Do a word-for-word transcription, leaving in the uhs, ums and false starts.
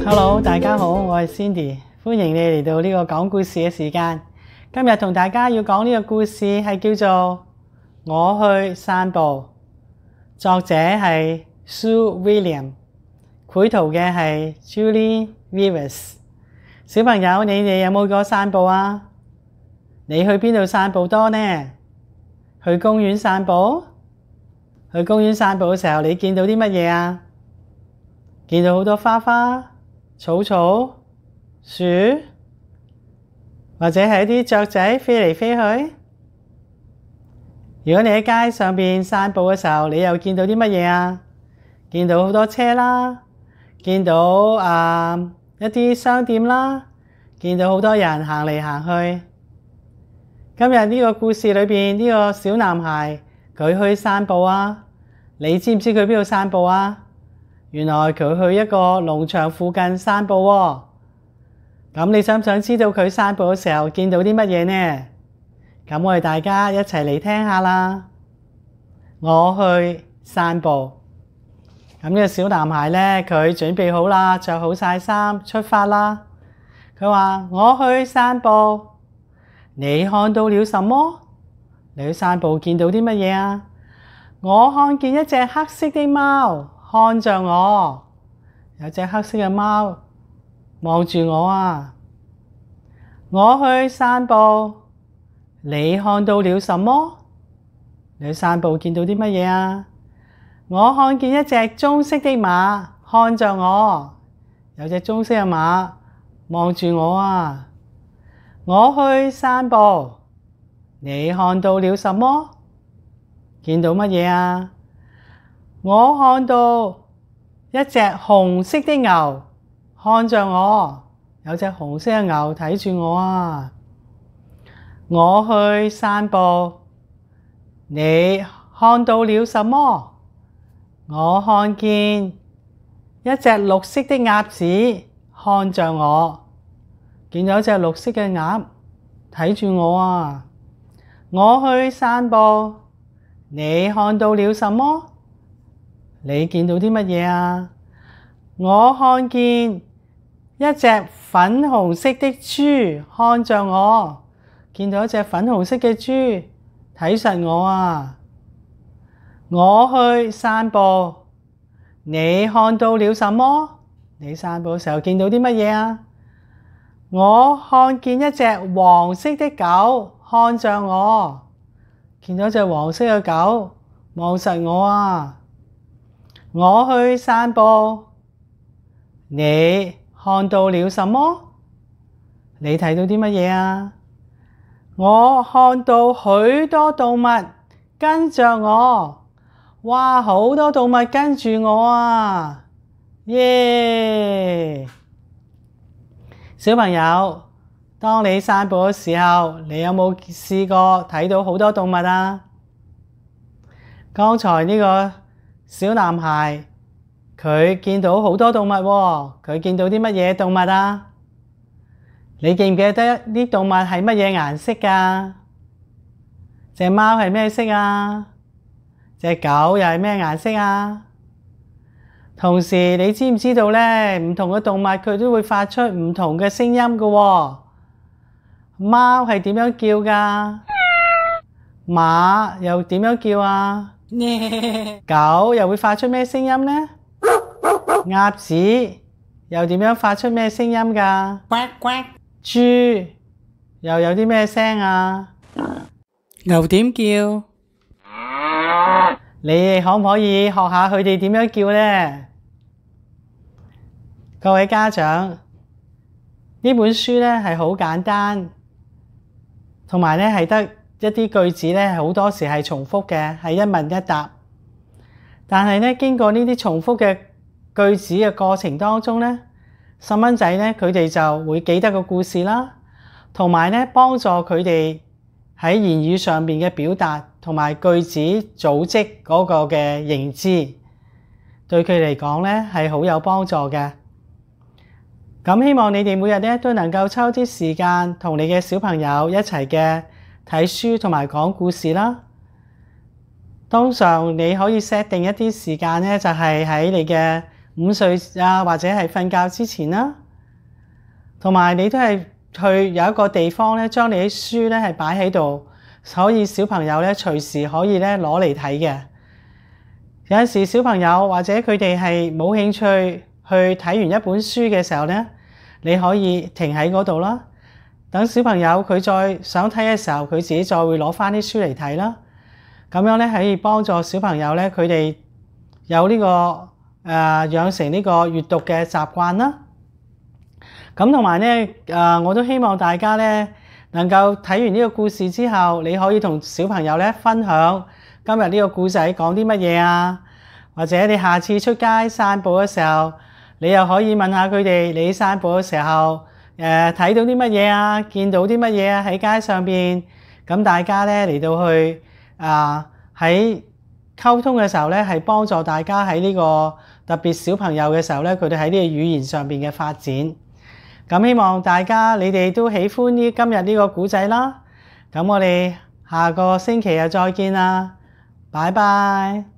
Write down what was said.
Hello， 大家好，我係 Cindy， 歡迎你嚟到呢個講故事嘅時間。今日同大家要講呢個故事係叫做我去散步，作者係 Sue William， 繪圖嘅係 Julie Vivas。小朋友，你哋有冇去過散步啊？你去邊度散步多呢？去公園散步？去公園散步嘅時候，你見到啲乜嘢啊？見到好多花花、草草、樹，或者係一啲雀仔飛嚟飛去。如果你喺街上邊散步嘅時候，你又見到啲乜嘢啊？見到好多車啦，見到啊、呃、一啲商店啦，見到好多人行嚟行去。今日呢個故事裏邊呢個小男孩佢去散步啊，你知唔知佢邊度散步啊？原來佢去一個農場附近散步喎。咁你想唔想知道佢散步嘅時候見到啲乜嘢呢？咁我哋大家一齊嚟聽下啦。我去散步。咁呢個小男孩呢，佢準備好啦，着好晒衫，出發啦。佢話：我去散步。你看到了什麼？你去散步見到啲乜嘢啊？我看見一隻黑色的貓看着我，有隻黑色嘅貓望住我啊！我去散步，你看到了什麼？你去散步見到啲乜嘢啊？我看見一隻棕色的馬看着我，有隻棕色嘅馬望住我啊！我去散步，你看到了什麼？見到乜嘢啊？我看到一隻紅色的牛看着我，有隻紅色嘅牛睇住我啊！我去散步，你看到了什麼？我看見一隻綠色的鴨子看着我，見到一隻綠色嘅鴨睇住我啊！我去散步，你看到了什麼？你見到啲乜嘢啊？我看見一隻粉紅色的豬看着我，見到一隻粉紅色嘅豬睇實我啊！我去散步，你看到了什麼？你散步嘅時候見到啲乜嘢啊？我看見一隻黃色的狗看着我，見到一隻黃色嘅狗望實我啊！我去散步，你看到了什麼？你睇到啲乜嘢啊？我看到許多動物跟着我，哇！好多動物跟住我啊！耶！小朋友，當你散步嘅時候，你有冇試過睇到好多動物啊？剛才呢個小男孩佢見到好多動物喎，佢見到啲乜嘢動物啊？你記唔記得啲動物係乜嘢顏色㗎？隻貓係咩色啊？隻狗又係咩顏色啊？同時你知唔知道咧？唔同嘅動物佢都會發出唔同嘅聲音㗎喎。貓係點樣叫㗎？馬又點樣叫啊？狗又會發出咩聲音呢？鴨子又點樣發出咩聲音㗎？呱呱。豬又有啲咩聲啊？牛點叫？你哋可唔可以學下佢哋點樣叫呢？各位家長，呢本書呢係好簡單，同埋呢係得一啲句子呢好多時係重複嘅，係一問一答。但係呢，經過呢啲重複嘅句子嘅過程當中呢，細蚊仔呢佢哋就會記得個故事啦，同埋呢幫助佢哋喺言語上面嘅表達同埋句子組織嗰個嘅認知，對佢嚟講呢係好有幫助嘅。咁希望你哋每日呢都能夠抽啲時間同你嘅小朋友一齊嘅睇書同埋講故事啦。通常你可以 set 定一啲時間呢，就係喺你嘅午睡啊，或者係瞓覺之前啦。同埋你都係去有一個地方咧，將你啲書咧係擺喺度，可以小朋友咧隨時可以咧攞嚟睇嘅。有陣時小朋友或者佢哋係冇興趣去睇完一本書嘅時候咧，你可以停喺嗰度啦。等小朋友佢再想睇嘅時候，佢自己再會攞返啲書嚟睇啦。咁樣咧可以幫助小朋友咧，佢哋有呢個誒、呃、養成呢個閱讀嘅習慣啦。咁同埋咧誒，我都希望大家咧能夠睇完呢個故事之後，你可以同小朋友咧分享今日呢個故仔講啲乜嘢啊，或者你下次出街散步嘅時候，你又可以問下佢哋，你散步嘅時候誒睇到啲乜嘢啊，見到啲乜嘢啊喺街上邊，咁大家咧嚟到去啊喺溝通嘅時候咧，係幫助大家喺呢個特別小朋友嘅時候咧，佢哋喺呢個語言上邊嘅發展。咁希望大家你哋都喜歡呢今日呢個故仔啦。咁我哋下個星期又再見啦，拜拜。